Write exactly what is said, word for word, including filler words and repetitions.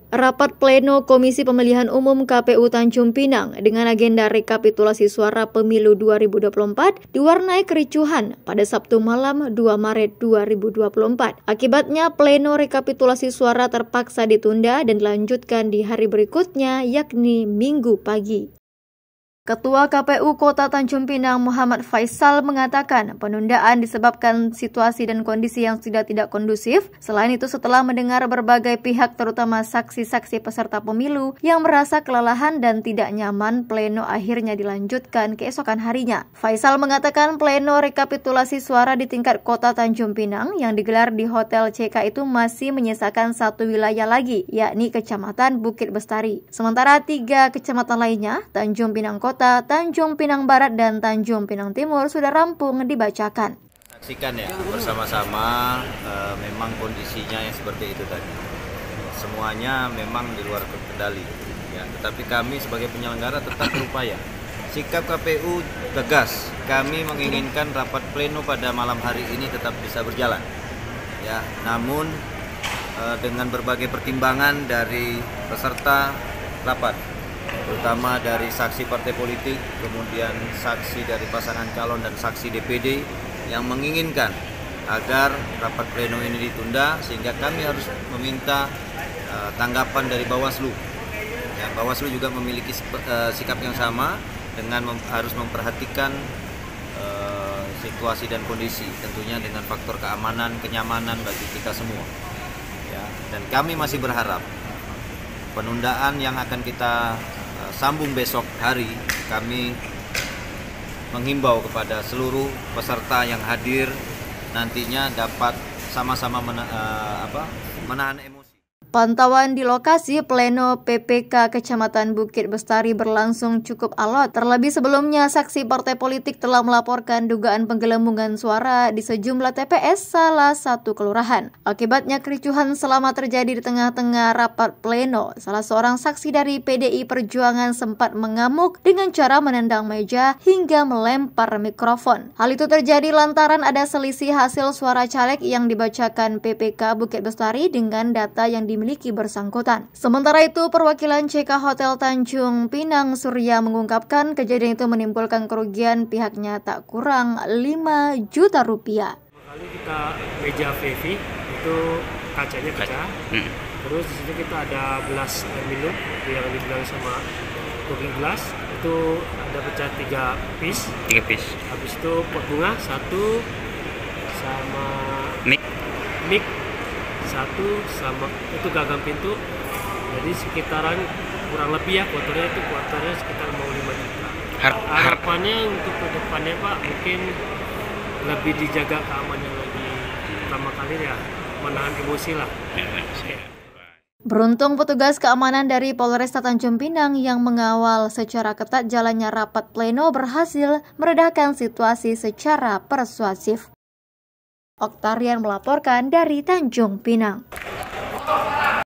Rapat pleno Komisi Pemilihan Umum K P U Tanjung Pinang dengan agenda rekapitulasi suara pemilu dua ribu dua puluh empat diwarnai kericuhan pada Sabtu malam dua Maret dua ribu dua puluh empat. Akibatnya pleno rekapitulasi suara terpaksa ditunda dan dilanjutkan di hari berikutnya, yakni Minggu pagi. Ketua K P U Kota Tanjung Pinang Muhammad Faisal mengatakan penundaan disebabkan situasi dan kondisi yang sudah tidak kondusif. Selain itu, setelah mendengar berbagai pihak terutama saksi-saksi peserta pemilu yang merasa kelelahan dan tidak nyaman, pleno akhirnya dilanjutkan keesokan harinya. Faisal mengatakan pleno rekapitulasi suara di tingkat Kota Tanjung Pinang yang digelar di Hotel C K itu masih menyisakan satu wilayah lagi, yakni Kecamatan Bukit Bestari. Sementara tiga kecamatan lainnya, Tanjung Pinang Kota, Tanjung Pinang Barat, dan Tanjung Pinang Timur sudah rampung dibacakan. Saksikan ya bersama-sama, e, memang kondisinya yang seperti itu tadi. Semuanya memang di luar kendali. Ya, tetapi kami sebagai penyelenggara tetap berupaya. Sikap K P U tegas. Kami menginginkan rapat pleno pada malam hari ini tetap bisa berjalan. Ya, namun e, dengan berbagai pertimbangan dari peserta rapat, terutama dari saksi partai politik, kemudian saksi dari pasangan calon dan saksi D P D yang menginginkan agar rapat pleno ini ditunda, sehingga kami harus meminta uh, tanggapan dari Bawaslu. Ya, Bawaslu juga memiliki uh, sikap yang sama dengan mem harus memperhatikan uh, situasi dan kondisi, tentunya dengan faktor keamanan, kenyamanan bagi kita semua. Ya, dan kami masih berharap penundaan yang akan kita uh, sambung besok hari, kami menghimbau kepada seluruh peserta yang hadir nantinya dapat sama-sama mena uh, apa, menahan emosi. Pantauan di lokasi pleno P P K Kecamatan Bukit Bestari berlangsung cukup alot. Terlebih sebelumnya, saksi partai politik telah melaporkan dugaan penggelembungan suara di sejumlah T P S salah satu kelurahan. Akibatnya kericuhan selama terjadi di tengah-tengah rapat pleno. Salah seorang saksi dari P D I Perjuangan sempat mengamuk dengan cara menendang meja hingga melempar mikrofon. Hal itu terjadi lantaran ada selisih hasil suara caleg yang dibacakan P P K Bukit Bestari dengan data yang dimiliki memiliki bersangkutan. Sementara itu, perwakilan C K Hotel Tanjung Pinang Surya mengungkapkan kejadian itu menimbulkan kerugian pihaknya tak kurang lima juta rupiah. Kali kita meja V V itu kacanya pecah. Hmm. Terus di situ kita ada gelas air minum yang dibilang sama cooking gelas itu ada pecah tiga piece. Tiga piece. Habis itu pot bunga satu sama mic. Mic satu sama itu gagang pintu, jadi sekitaran kurang lebih ya kuarternya itu kuarternya sekitar mau lima juta. Harapannya untuk ke depannya Pak mungkin lebih dijaga keamanan lagi, pertama kali ya menahan emosi lah. Beruntung petugas keamanan dari Polresta Tanjung Pinang yang mengawal secara ketat jalannya rapat pleno berhasil meredakan situasi secara persuasif. Oktarian melaporkan dari Tanjung Pinang.